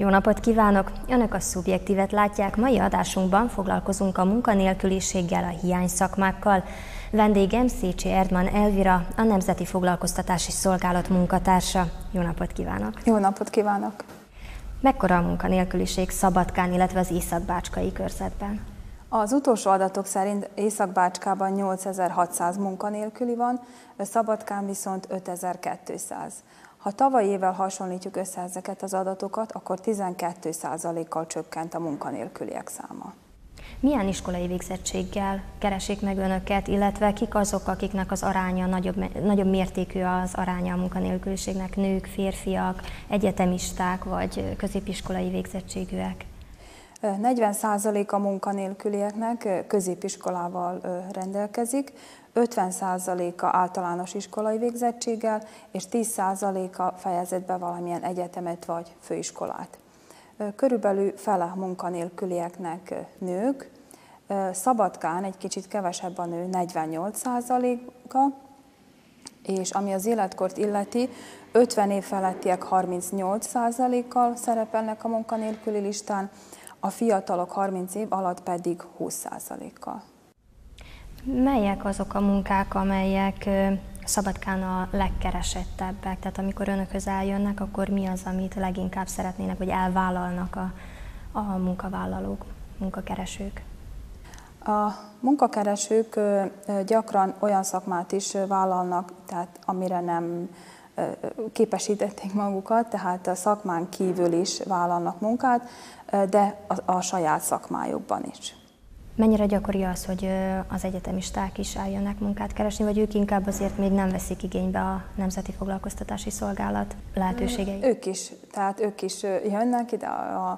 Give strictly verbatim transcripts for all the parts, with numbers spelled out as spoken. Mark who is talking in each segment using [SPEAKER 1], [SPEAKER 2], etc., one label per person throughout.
[SPEAKER 1] Jó napot kívánok! Önök a Szubjektívet látják. Mai adásunkban foglalkozunk a munkanélküliséggel, a hiányszakmákkal. Vendégem Szécsi Erdman Elvira, a Nemzeti Foglalkoztatási Szolgálat munkatársa. Jó napot kívánok!
[SPEAKER 2] Jó napot kívánok!
[SPEAKER 1] Mekkora a munkanélküliség Szabadkán, illetve az Észak-Bácskai körzetben?
[SPEAKER 2] Az utolsó adatok szerint Észak-Bácskában nyolcezer-hatszáz munkanélküli van, Szabadkán viszont ötezer-kétszáz. Ha tavalyi évvel hasonlítjuk össze ezeket az adatokat, akkor tizenkét százalékkal csökkent a munkanélküliek száma.
[SPEAKER 1] Milyen iskolai végzettséggel keresik meg önöket, illetve kik azok, akiknek az aránya nagyobb, nagyobb mértékű az aránya a munkanélküliségnek? Nők, férfiak, egyetemisták vagy középiskolai végzettségűek?
[SPEAKER 2] negyven százalék a munkanélkülieknek középiskolával rendelkezik, ötven százaléka általános iskolai végzettséggel, és tíz százaléka fejezett be valamilyen egyetemet vagy főiskolát. Körülbelül fele a munkanélkülieknek nők, Szabadkán egy kicsit kevesebb a nő, negyvennyolc százaléka, és ami az életkort illeti, ötven év felettiek harmincnyolc százalékkal szerepelnek a munkanélküli listán, a fiatalok harminc év alatt pedig húsz százalékkal.
[SPEAKER 1] Melyek azok a munkák, amelyek Szabadkán a legkeresettebbek? Tehát amikor önökhöz eljönnek, akkor mi az, amit leginkább szeretnének, vagy elvállalnak a, a munkavállalók, munkakeresők?
[SPEAKER 2] A munkakeresők gyakran olyan szakmát is vállalnak, tehát amire nem képesítették magukat, tehát a szakmán kívül is vállalnak munkát, de a, a saját szakmájukban is.
[SPEAKER 1] Mennyire gyakori az, hogy az egyetemisták is eljönnek munkát keresni, vagy ők inkább azért még nem veszik igénybe a Nemzeti Foglalkoztatási Szolgálat lehetőségeit?
[SPEAKER 2] Ők is, tehát ők is jönnek ide a,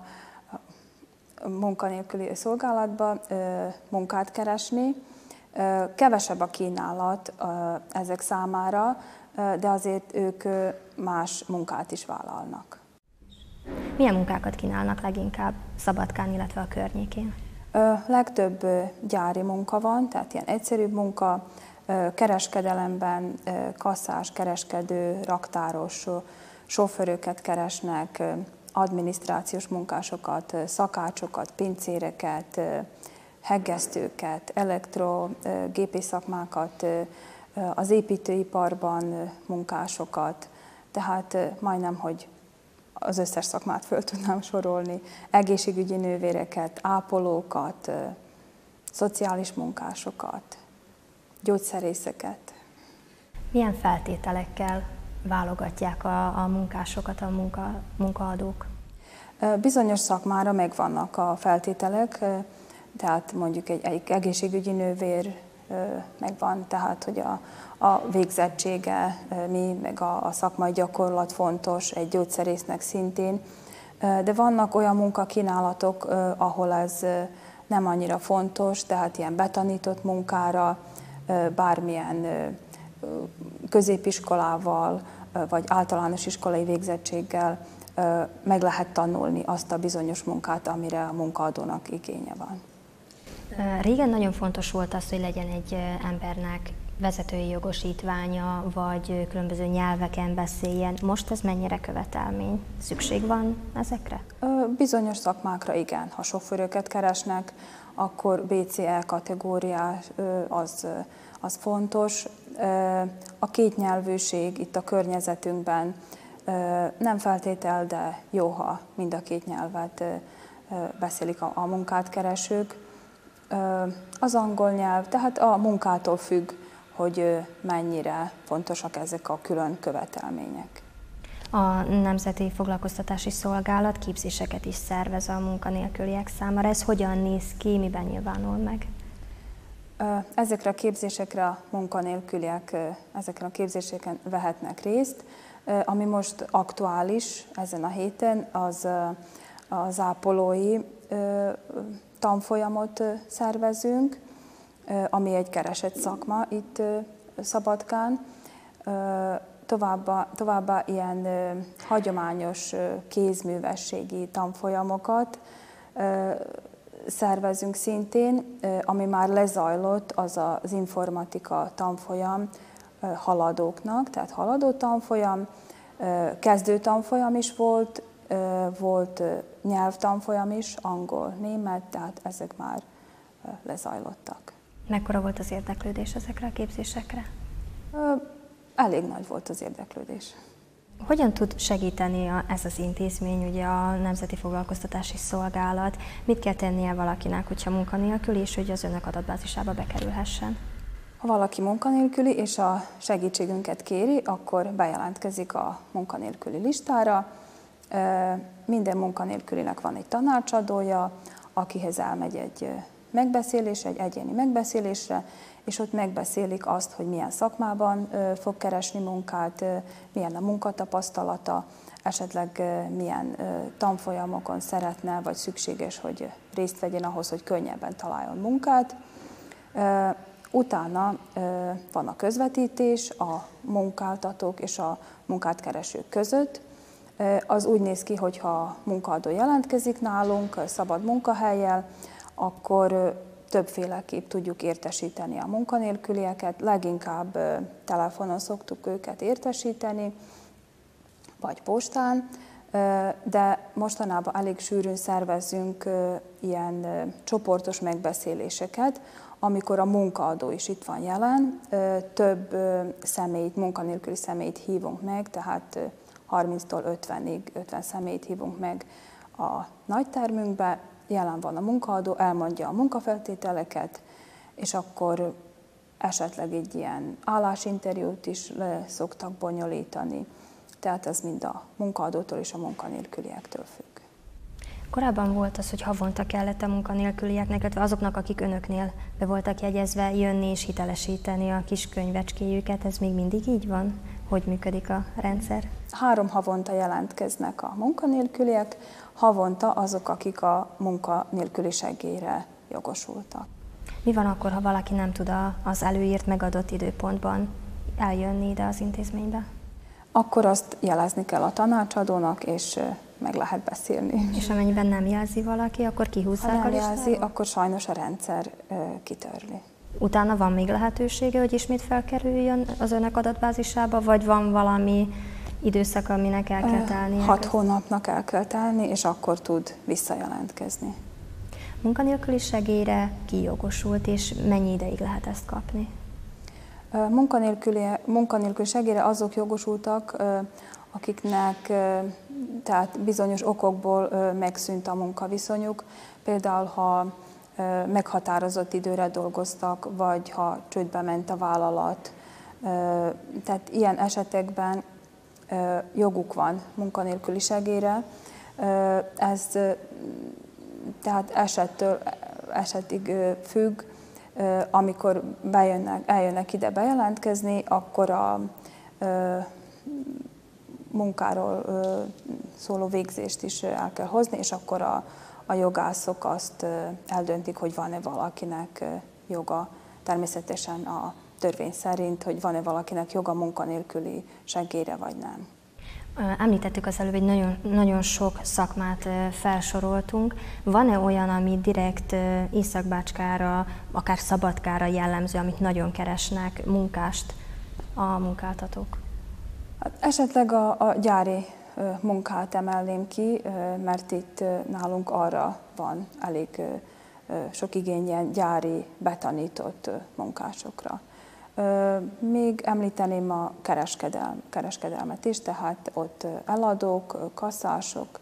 [SPEAKER 2] a munkanélküli szolgálatba munkát keresni. Kevesebb a kínálat ezek számára, de azért ők más munkát is vállalnak.
[SPEAKER 1] Milyen munkákat kínálnak leginkább Szabadkán, illetve a környékén?
[SPEAKER 2] Legtöbb gyári munka van, tehát ilyen egyszerűbb munka, kereskedelemben kasszás, kereskedő, raktáros, sofőröket keresnek, adminisztrációs munkásokat, szakácsokat, pincéreket, heggesztőket, elektrogépész szakmákat, az építőiparban munkásokat, tehát majdnem, hogy az összes szakmát föl tudnám sorolni, egészségügyi nővéreket, ápolókat, szociális munkásokat, gyógyszerészeket.
[SPEAKER 1] Milyen feltételekkel válogatják a, a munkásokat a munka, munkaadók?
[SPEAKER 2] Bizonyos szakmára megvannak a feltételek, tehát mondjuk egy, egy egészségügyi nővér megvan, tehát hogy a, a végzettsége mi, meg a, a szakmai gyakorlat fontos, egy gyógyszerésznek szintén, de vannak olyan munkakínálatok, ahol ez nem annyira fontos, tehát ilyen betanított munkára, bármilyen középiskolával, vagy általános iskolai végzettséggel meg lehet tanulni azt a bizonyos munkát, amire a munkaadónak igénye van.
[SPEAKER 1] Régen nagyon fontos volt az, hogy legyen egy embernek vezetői jogosítványa, vagy különböző nyelveken beszéljen. Most ez mennyire követelmény? Szükség van ezekre?
[SPEAKER 2] Bizonyos szakmákra igen. Ha sofőröket keresnek, akkor bé cé é kategóriás az, az fontos. A kétnyelvűség itt a környezetünkben nem feltétel, de jó, ha mind a két nyelvet beszélik a, a munkát keresők. Az angol nyelv, tehát a munkától függ, hogy mennyire fontosak ezek a külön követelmények.
[SPEAKER 1] A Nemzeti Foglalkoztatási Szolgálat képzéseket is szervez a munkanélküliek számára. Ez hogyan néz ki, miben nyilvánul meg?
[SPEAKER 2] Ezekre a képzésekre a munkanélküliek ezeken a képzéseken vehetnek részt. Ami most aktuális ezen a héten, az az ápolói tanfolyamot szervezünk, ami egy keresett szakma itt Szabadkán. Továbbá, továbbá ilyen hagyományos kézművességi tanfolyamokat szervezünk szintén, ami már lezajlott, az az informatika tanfolyam haladóknak, tehát haladó tanfolyam, kezdő tanfolyam is volt, volt nyelvtanfolyam is, angol, német, tehát ezek már lezajlottak.
[SPEAKER 1] Mekkora volt az érdeklődés ezekre a képzésekre?
[SPEAKER 2] Elég nagy volt az érdeklődés.
[SPEAKER 1] Hogyan tud segíteni a, ez az intézmény, ugye a Nemzeti Foglalkoztatási Szolgálat? Mit kell tennie valakinek, hogyha munkanélküli, és hogy az önök adatbázisába bekerülhessen?
[SPEAKER 2] Ha valaki munkanélküli és a segítségünket kéri, akkor bejelentkezik a munkanélküli listára. Minden munkanélkülinek van egy tanácsadója, akihez elmegy egy megbeszélés, egy egyéni megbeszélésre, és ott megbeszélik azt, hogy milyen szakmában fog keresni munkát, milyen a munkatapasztalata, esetleg milyen tanfolyamokon szeretne, vagy szükséges, hogy részt vegyen ahhoz, hogy könnyebben találjon munkát. Utána van a közvetítés a munkáltatók és a munkát keresők között. Az úgy néz ki, hogy ha a munkaadó jelentkezik nálunk szabad munkahellyel, akkor többféleképp tudjuk értesíteni a munkanélkülieket, leginkább telefonon szoktuk őket értesíteni, vagy postán, de mostanában elég sűrűn szervezünk ilyen csoportos megbeszéléseket, amikor a munkaadó is itt van jelen, több személyt, munkanélküli személyt hívunk meg, tehát harminctól ötvenig, ötven személyt hívunk meg a nagytermünkbe, jelen van a munkaadó, elmondja a munkafeltételeket, és akkor esetleg egy ilyen állásinterjút is le szoktak bonyolítani. Tehát ez mind a munkaadótól és a munkanélküliektől függ.
[SPEAKER 1] Korábban volt az, hogy havonta kellett a munkanélkülieknek, illetve azoknak, akik önöknél be voltak jegyezve, jönni és hitelesíteni a kis könyvecskéjüket. Ez még mindig így van? Hogy működik a rendszer?
[SPEAKER 2] Három havonta jelentkeznek a munkanélküliek, havonta azok, akik a munkanélküli segélyre jogosultak.
[SPEAKER 1] Mi van akkor, ha valaki nem tud az előírt, megadott időpontban eljönni ide az intézménybe?
[SPEAKER 2] Akkor azt jelezni kell a tanácsadónak, és meg lehet beszélni.
[SPEAKER 1] És amennyiben nem jelzi valaki, akkor kihúzzák
[SPEAKER 2] ha nem
[SPEAKER 1] a listáról?
[SPEAKER 2] jelzi, akkor sajnos a rendszer kitörli.
[SPEAKER 1] Utána van még lehetősége, hogy ismét felkerüljön az önök adatbázisába, vagy van valami időszak, aminek el kell telnie?
[SPEAKER 2] Hat hónapnak el kell telni, és akkor tud visszajelentkezni.
[SPEAKER 1] Munkanélküli segélyre ki jogosult, és mennyi ideig lehet ezt kapni?
[SPEAKER 2] Munkanélküli, munkanélküli segélyre azok jogosultak, akiknek tehát bizonyos okokból megszűnt a munkaviszonyuk, például ha meghatározott időre dolgoztak, vagy ha csődbe ment a vállalat. Tehát ilyen esetekben joguk van munkanélküli segélyre. Ez tehát esettől esetig függ. Amikor bejönnek, eljönnek ide bejelentkezni, akkor a munkáról szóló végzést is el kell hozni, és akkor a, a jogászok azt eldöntik, hogy van-e valakinek joga, természetesen a törvény szerint, hogy van-e valakinek joga munkanélküli segélyre, vagy nem.
[SPEAKER 1] Említettük az előbb, hogy nagyon, nagyon sok szakmát felsoroltunk. Van-e olyan, ami direkt Észak-Bácskára, akár Szabadkára jellemző, amit nagyon keresnek munkást a munkáltatók?
[SPEAKER 2] Hát esetleg a, a gyári munkát emelném ki, mert itt nálunk arra van elég sok igény ilyen gyári, betanított munkásokra. Még említeném a kereskedelm, kereskedelmet is, tehát ott eladók, kasszások,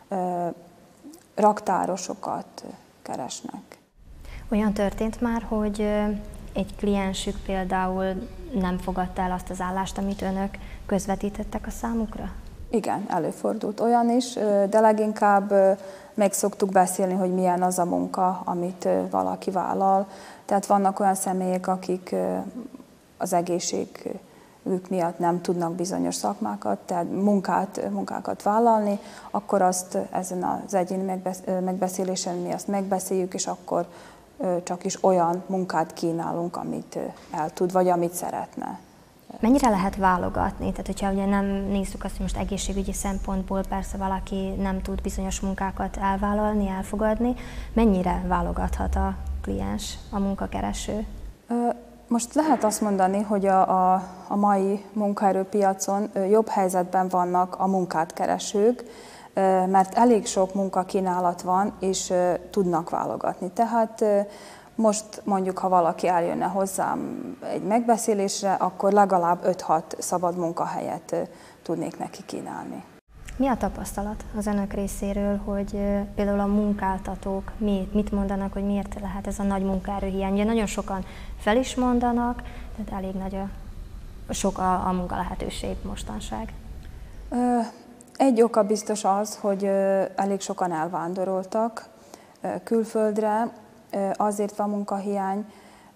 [SPEAKER 2] raktárosokat keresnek.
[SPEAKER 1] Olyan történt már, hogy egy kliensük például nem fogadta el azt az állást, amit önök közvetítettek a számukra?
[SPEAKER 2] Igen, előfordult olyan is, de leginkább meg szoktuk beszélni, hogy milyen az a munka, amit valaki vállal. Tehát vannak olyan személyek, akik az egészségük miatt nem tudnak bizonyos szakmákat, tehát munkát, munkákat vállalni, akkor azt ezen az egyéni megbeszélésen mi azt megbeszéljük, és akkor csak is olyan munkát kínálunk, amit el tud, vagy amit szeretne.
[SPEAKER 1] Mennyire lehet válogatni? Tehát, hogyha ugye nem nézzük azt, hogy most egészségügyi szempontból persze valaki nem tud bizonyos munkákat elvállalni, elfogadni, mennyire válogathat a kliens, a munkakereső?
[SPEAKER 2] Most lehet azt mondani, hogy a, a, a mai munkaerőpiacon jobb helyzetben vannak a munkát keresők, mert elég sok munkakínálat van, és tudnak válogatni. Tehát most mondjuk, ha valaki eljönne hozzám egy megbeszélésre, akkor legalább öt-hat szabad munkahelyet tudnék neki kínálni.
[SPEAKER 1] Mi a tapasztalat az önök részéről, hogy például a munkáltatók mit mondanak, hogy miért lehet ez a nagy munkaerőhiány? Ugye nagyon sokan fel is mondanak, tehát elég nagy a, sok a, a munkalehetőség mostanság.
[SPEAKER 2] Egy oka biztos az, hogy elég sokan elvándoroltak külföldre, azért van munkahiány.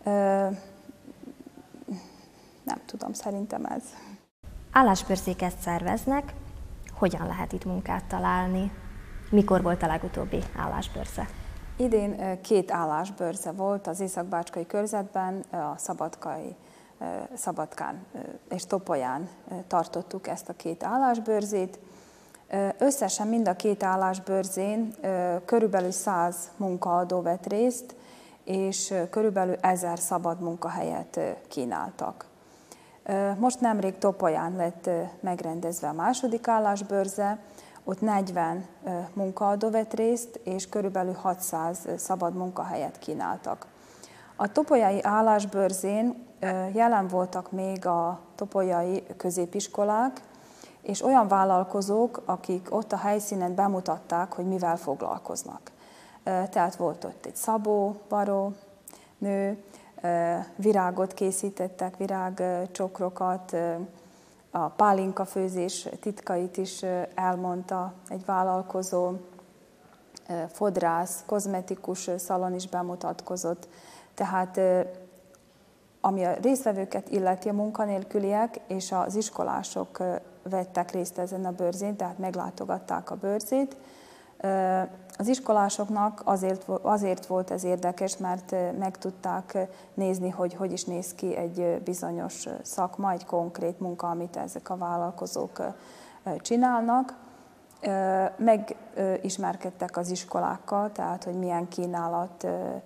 [SPEAKER 2] Nem tudom, szerintem ez.
[SPEAKER 1] Állásbőrzéket szerveznek. Hogyan lehet itt munkát találni? Mikor volt a legutóbbi állásbőrze?
[SPEAKER 2] Idén két állásbőrze volt az Észak-Bácskai körzetben, a Szabadkai, Szabadkán és Topolyán tartottuk ezt a két állásbőrzét. Összesen mind a két állásbőrzén körülbelül száz munkaadó vett részt, és körülbelül ezer szabad munkahelyet kínáltak. Most nemrég Topolyán lett megrendezve a második állásbőrze, ott negyven munkaadó vett részt, és körülbelül hatszáz szabad munkahelyet kínáltak. A topolyai állásbőrzén jelen voltak még a topolyai középiskolák, és olyan vállalkozók, akik ott a helyszínen bemutatták, hogy mivel foglalkoznak. Tehát volt ott egy szabó, varó, nő, virágot készítettek, virágcsokrokat, a pálinkafőzés titkait is elmondta egy vállalkozó, fodrász, kozmetikus szalon is bemutatkozott. Tehát ami a résztvevőket illeti, a munkanélküliek és az iskolások vettek részt ezen a bőrzén, tehát meglátogatták a bőrzét. Az iskolásoknak azért, azért volt ez érdekes, mert meg tudták nézni, hogy hogy is néz ki egy bizonyos szakma, egy konkrét munka, amit ezek a vállalkozók csinálnak. Megismerkedtek az iskolákkal, tehát hogy milyen kínálat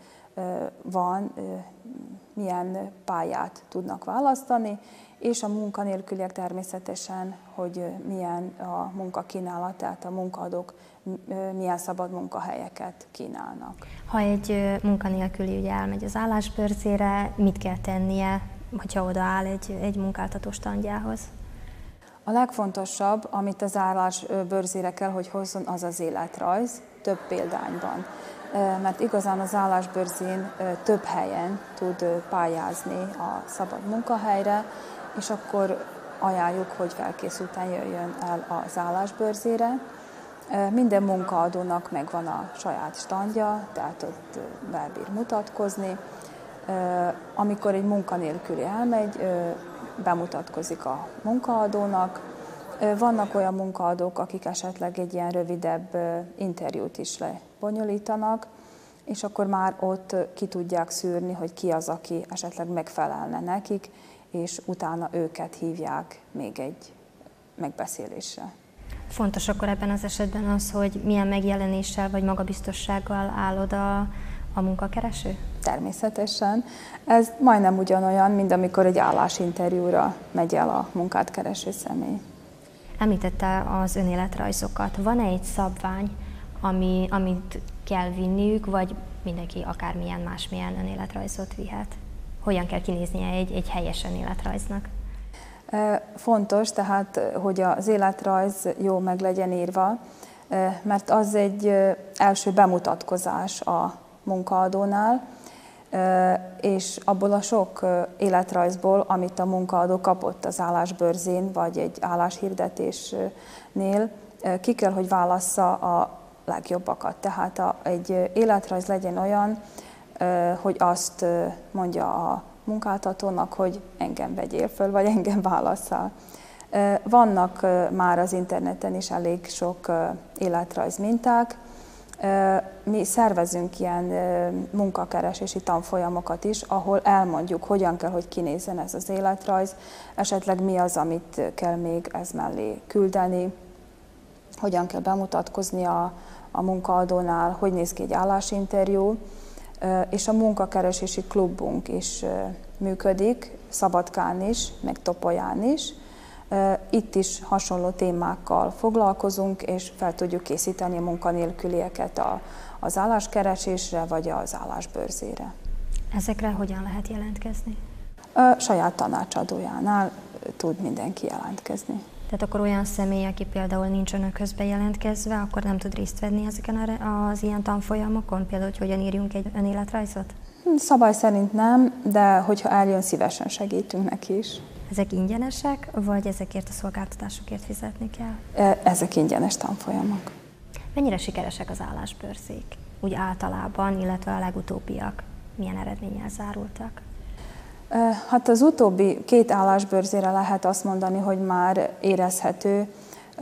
[SPEAKER 2] van, milyen pályát tudnak választani, és a munkanélküliek természetesen, hogy milyen a munkakínálat, tehát a munkaadók milyen szabad munkahelyeket kínálnak.
[SPEAKER 1] Ha egy munkanélküli ugye elmegy az állásbőrzére, mit kell tennie, hogyha odaáll egy, egy munkáltató standjához?
[SPEAKER 2] A legfontosabb, amit az állásbőrzére kell, hogy hozzon, az az életrajz, több példányban. Mert igazán az állásbőrzén több helyen tud pályázni a szabad munkahelyre, és akkor ajánljuk, hogy felkészülten jöjjön el az állásbőrzére. Minden munkaadónak megvan a saját standja, tehát ott belbír mutatkozni. Amikor egy munkanélküli elmegy, bemutatkozik a munkaadónak. Vannak olyan munkaadók, akik esetleg egy ilyen rövidebb interjút is lebonyolítanak, és akkor már ott ki tudják szűrni, hogy ki az, aki esetleg megfelelne nekik, és utána őket hívják még egy megbeszélésre.
[SPEAKER 1] Fontos akkor ebben az esetben az, hogy milyen megjelenéssel vagy magabiztossággal áll oda a munkakereső?
[SPEAKER 2] Természetesen. Ez majdnem ugyanolyan, mint amikor egy állásinterjúra megy el a munkát kereső személy.
[SPEAKER 1] Említette az önéletrajzokat. Van-e egy szabvány, ami, amit kell vinniük, vagy mindenki akármilyen másmilyen önéletrajzot vihet? Hogyan kell kinéznie egy, egy helyes önéletrajznak?
[SPEAKER 2] Fontos, tehát, hogy az életrajz jó meg legyen írva, mert az egy első bemutatkozás a munkaadónál, és abból a sok életrajzból, amit a munkaadó kapott az állásbőrzén, vagy egy álláshirdetésnél, ki kell, hogy válassza a legjobbakat. Tehát a, egy életrajz legyen olyan, hogy azt mondja a munkáltatónak, hogy engem vegyél föl, vagy engem válasszál. Vannak már az interneten is elég sok életrajz minták. Mi szervezünk ilyen munkakeresési tanfolyamokat is, ahol elmondjuk, hogyan kell, hogy kinézzen ez az életrajz, esetleg mi az, amit kell még ez mellé küldeni, hogyan kell bemutatkozni a, a munkaadónál, hogy néz ki egy állásinterjú, és a munkakeresési klubunk is működik, Szabadkán is, meg Topolyán is. Itt is hasonló témákkal foglalkozunk, és fel tudjuk készíteni a munkanélkülieket az álláskeresésre vagy az állásbörzére.
[SPEAKER 1] Ezekre hogyan lehet jelentkezni?
[SPEAKER 2] A saját tanácsadójánál tud mindenki jelentkezni.
[SPEAKER 1] Tehát akkor olyan személy, aki például nincs önökhöz bejelentkezve, akkor nem tud részt venni ezeken az ilyen tanfolyamokon? Például, hogy hogyan írjunk egy önéletrajzot?
[SPEAKER 2] Szabály szerint nem, de hogyha eljön, szívesen segítünk neki is.
[SPEAKER 1] Ezek ingyenesek, vagy ezekért a szolgáltatásokért fizetni kell?
[SPEAKER 2] Ezek ingyenes tanfolyamok.
[SPEAKER 1] Mennyire sikeresek az állásbörzék? Úgy általában, illetve a legutóbbiak milyen eredménnyel zárultak?
[SPEAKER 2] Hát az utóbbi két állásbörzére lehet azt mondani, hogy már érezhető,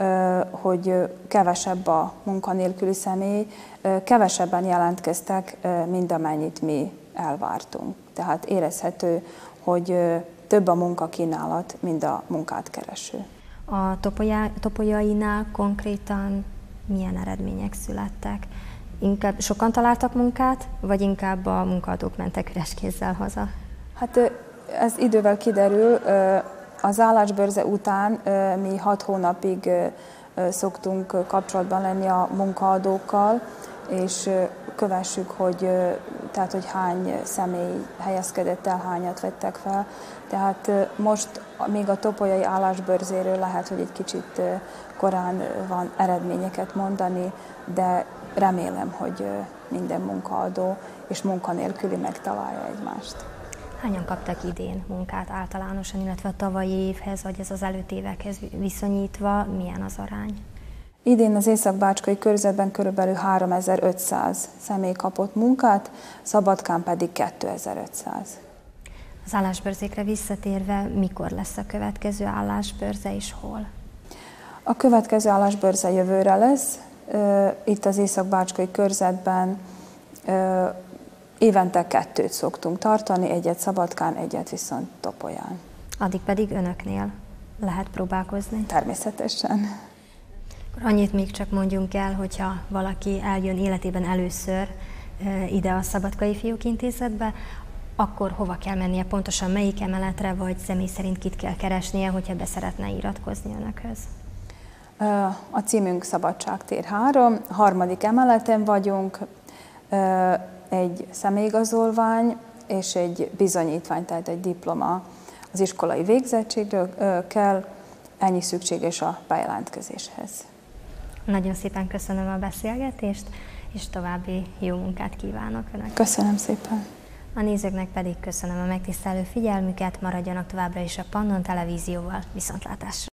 [SPEAKER 2] hogy kevesebb a munkanélküli személy, kevesebben jelentkeztek, mint amennyit mi elvártunk. Tehát érezhető, hogy több a munkakínálat, mint a munkát kereső.
[SPEAKER 1] A Topolyainál konkrétan milyen eredmények születtek? Inkább sokan találtak munkát, vagy inkább a munkaadók mentek üres kézzel haza?
[SPEAKER 2] Hát ez idővel kiderül. Az állásbörze után mi hat hónapig szoktunk kapcsolatban lenni a munkaadókkal, és kövessük, hogy, tehát, hogy hány személy helyezkedett el, hányat vettek fel. Tehát most még a topolyai állásbörzéről lehet, hogy egy kicsit korán van eredményeket mondani, de remélem, hogy minden munkaadó és munkanélküli megtalálja egymást.
[SPEAKER 1] Hányan kaptak idén munkát általánosan, illetve a tavalyi évhez, vagy ez az előtt évekhez viszonyítva, milyen az arány?
[SPEAKER 2] Idén az Észak-Bácskai körzetben körülbelül háromezer-ötszáz személy kapott munkát, Szabadkán pedig kétezer-ötszáz.
[SPEAKER 1] Az állásbörzékre visszatérve, mikor lesz a következő állásbörze és hol?
[SPEAKER 2] A következő állásbörze jövőre lesz. Itt az Észak-Bácskai körzetben évente kettőt szoktunk tartani, egyet Szabadkán, egyet viszont Topolyán.
[SPEAKER 1] Addig pedig önöknél lehet próbálkozni?
[SPEAKER 2] Természetesen.
[SPEAKER 1] Akkor annyit még csak mondjunk el, hogyha valaki eljön életében először ide a Szabadkai Fiúk Intézetbe, akkor hova kell mennie, pontosan melyik emeletre, vagy személy szerint kit kell keresnie, hogyha be szeretne iratkozni önökhöz?
[SPEAKER 2] A címünk Szabadságtér három, a harmadik emeleten vagyunk, egy személyigazolvány és egy bizonyítvány, tehát egy diploma az iskolai végzettségről kell, ennyi szükséges a bejelentkezéshez.
[SPEAKER 1] Nagyon szépen köszönöm a beszélgetést, és további jó munkát kívánok önöknek.
[SPEAKER 2] Köszönöm szépen.
[SPEAKER 1] A nézőknek pedig köszönöm a megtisztelő figyelmüket, maradjanak továbbra is a Pannon Televízióval, viszontlátásra!